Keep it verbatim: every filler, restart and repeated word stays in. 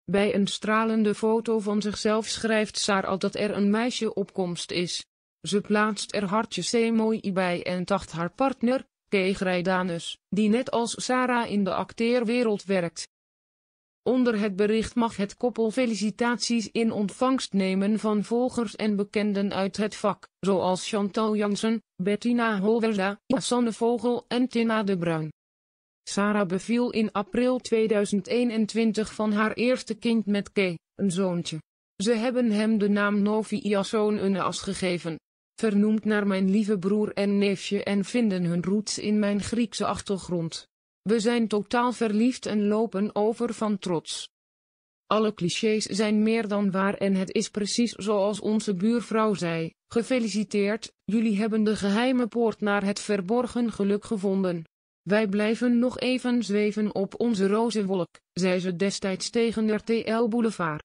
Bij een stralende foto van zichzelf schrijft Sarah dat er een meisje op komst is. Ze plaatst er hartjes-emoji bij en tacht haar partner, Kay Greidanus, die net als Sarah in de acteerwereld werkt. Onder het bericht mag het koppel felicitaties in ontvangst nemen van volgers en bekenden uit het vak, zoals Chantal Jansen, Bettina Holwerda, Sanne Vogel en Tina de Bruin. Sarah beviel in april tweeduizend eenentwintig van haar eerste kind met Kay, een zoontje. Ze hebben hem de naam Novi Iason Uneas gegeven, vernoemd naar mijn lieve broer en neefje, en vinden hun roots in mijn Griekse achtergrond. We zijn totaal verliefd en lopen over van trots. Alle clichés zijn meer dan waar en het is precies zoals onze buurvrouw zei: gefeliciteerd, jullie hebben de geheime poort naar het verborgen geluk gevonden. Wij blijven nog even zweven op onze roze wolk, zei ze destijds tegen R T L Boulevard.